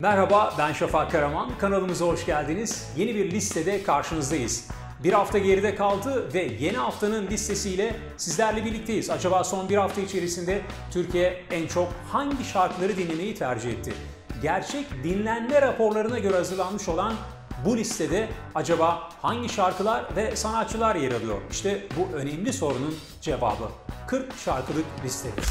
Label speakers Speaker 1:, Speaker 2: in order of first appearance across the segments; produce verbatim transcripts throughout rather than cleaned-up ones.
Speaker 1: Merhaba, ben Şafak Karaman. Kanalımıza hoş geldiniz. Yeni bir listede karşınızdayız. Bir hafta geride kaldı ve yeni haftanın listesiyle sizlerle birlikteyiz. Acaba son bir hafta içerisinde Türkiye en çok hangi şarkıları dinlemeyi tercih etti? Gerçek dinlenme raporlarına göre hazırlanmış olan bu listede acaba hangi şarkılar ve sanatçılar yer alıyor? İşte bu önemli sorunun cevabı. kırk şarkılık listemiz.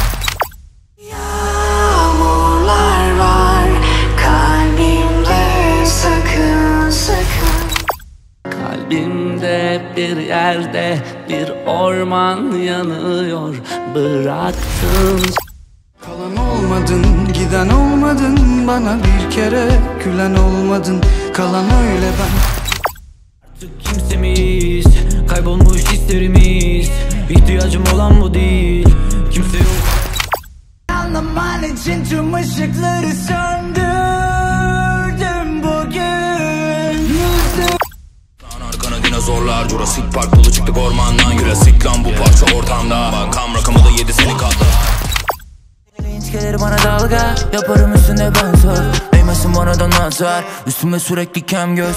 Speaker 2: Yağmurlar var kalbimde, sakın sakın.
Speaker 3: Kalbimde bir yerde bir orman yanıyor, bıraktın.
Speaker 4: Kalan olmadın, giden olmadın, bana bir kere gülen olmadın, kalan öyle ben.
Speaker 3: Artık kimsemiz, kaybolmuş hislerimiz, ihtiyacım olan bu değil, kimse yok.
Speaker 4: Anlaman için tüm ışıkları söndürdüm bugün. Yüzüm
Speaker 5: arkana dinozorlar, Jurassic Park dolu çıktık ormandan. Jurassic lan bu parça ortamda, bankam rakamı da yedisini katla.
Speaker 3: Linç gelir bana dalga, yaparım üstüne ben sor. Değmesin bana da nazar, üstüme sürekli kem göz.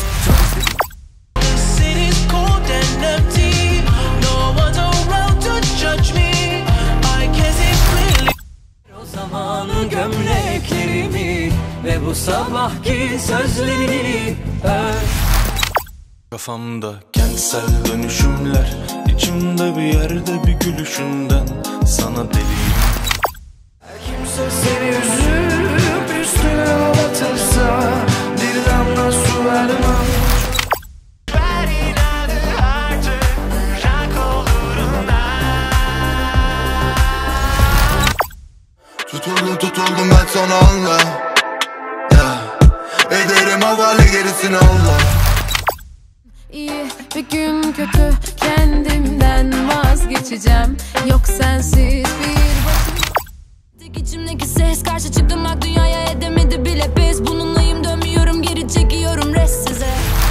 Speaker 3: O zaman gömleklerimi ve bu sabahki sözlerini ör.
Speaker 6: Kafamda kentsel dönüşümler, içimde bir yerde bir gülüşünden sana deliyim.
Speaker 4: kimse seni üzüp üstüne ağlatırsa bir damla su vermem. Ver inadı artık, bırak olurum ben.
Speaker 7: Tutuldum tutuldum ben sana anla, yeah. Ederim havale gerisini Allah.
Speaker 8: İyi bir gün kötü, kendimden vazgeçeceğim. Yok sensiz bir başım. Tek içimdeki ses karşı çıktım, bak dünyaya edemedi bile pes. Bununlayım, dönmüyorum geri, çekiyorum rest size.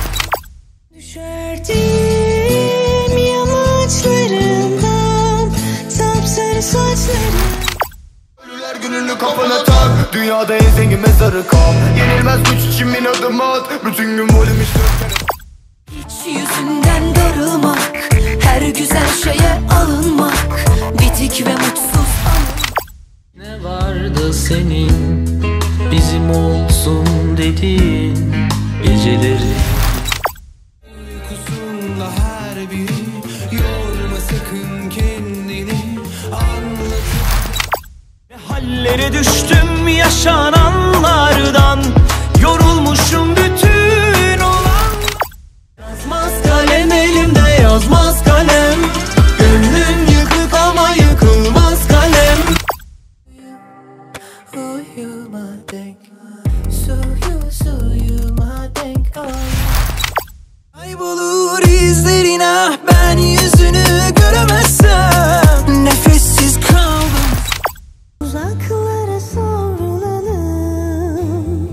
Speaker 2: Düşerdim yamaçlarından, sapsarı saçlarım.
Speaker 7: Ölüler gününü kafana tak, dünyada en zengin mezarı kal. Yenilmez güç için bin adım at, bütün gün volüm işte.
Speaker 8: Hiç yüzünden darılmak, her güzel şeye alınmak, bitik ve mutsuz anım.
Speaker 3: Ne vardı senin, bizim olsun dediğin geceleri.
Speaker 4: Uykusunda her biri, yorma sakın kendini, anlatıp.
Speaker 9: Hallere düştüm yaşananlardan, yorulmuşum bütün olan. Yazmaz kalem elimde, yazmaz kalem. Gönlüm yıkık ama yıkılmaz kalem.
Speaker 4: Uyuma denk, suyu suyuma denk. Kaybolur izlerin, ah ben yüzünü göremezsem. Nefessiz kaldım.
Speaker 2: Uzaklara savrulalım,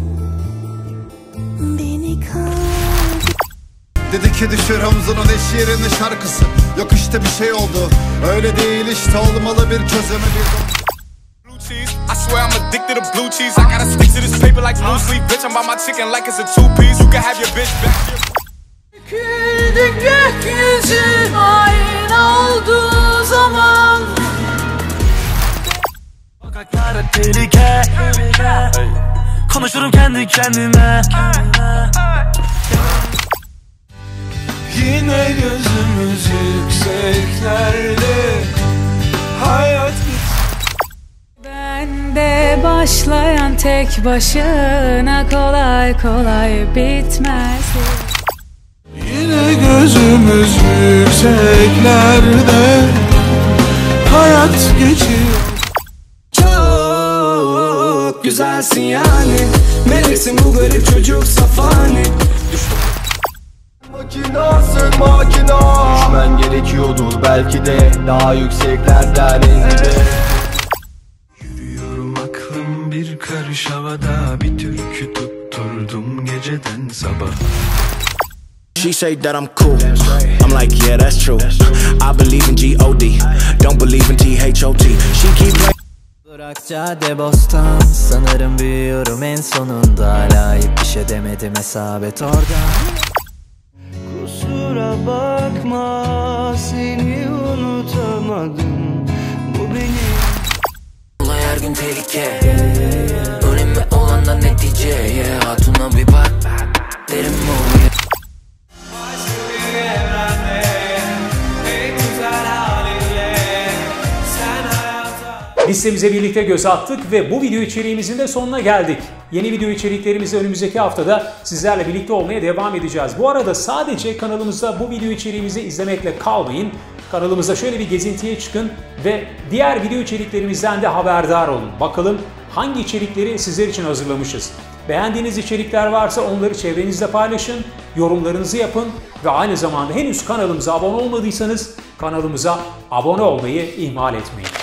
Speaker 2: beni kal.
Speaker 7: Dedi ki düşür omzunun eş yerine şarkısı. Yok işte bir şey oldu, öyle değil işte, olmalı bir çözümü bir.
Speaker 5: I swear I'm addicted to blue cheese. I gotta stick to this paper like blue sleep. Bitch, I'm by my chicken like it's a two-piece. You can have your bitch back.
Speaker 8: Küldük gökyüzü aynı olduğu zaman.
Speaker 9: Sokaklarda tehlike, konuşurum kendi kendime.
Speaker 6: Yine gözümüz yükseklerde, hayat
Speaker 8: Bende başlayan tek başına kolay kolay bitmez.
Speaker 6: yine gözümüz yükseklerde, hayat geçiyor.
Speaker 4: Çok güzelsin yani, meleksin bu garip çocuk safani.
Speaker 7: Makinasın makina, düşmen gerekiyordur belki de, daha yükseklerden en dibe.
Speaker 6: Yürüyorum aklım bir karış havada, bir türkü tutturdum geceden sabah.
Speaker 10: She say that I'm cool, I'm like yeah that's true. I believe in G O D, don't believe in T H O T. She keep
Speaker 11: Cadde bostan sanırım büyüyorum en sonunda. Hala hiçbir şey demedim, hesap et orada.
Speaker 9: Kusura bakma, seni unutamadım. Bu benim.
Speaker 3: Olay her gün tehlike, önemli olan da netice. Yeah, hatuna bir bak, derim mi oluyor?
Speaker 1: Listemize birlikte göz attık ve bu video içeriğimizin de sonuna geldik. Yeni video içeriklerimizle önümüzdeki haftada sizlerle birlikte olmaya devam edeceğiz. Bu arada sadece kanalımızda bu video içeriğimizi izlemekle kalmayın. Kanalımıza şöyle bir gezintiye çıkın ve diğer video içeriklerimizden de haberdar olun. Bakalım hangi içerikleri sizler için hazırlamışız. Beğendiğiniz içerikler varsa onları çevrenizde paylaşın, yorumlarınızı yapın ve aynı zamanda henüz kanalımıza abone olmadıysanız kanalımıza abone olmayı ihmal etmeyin.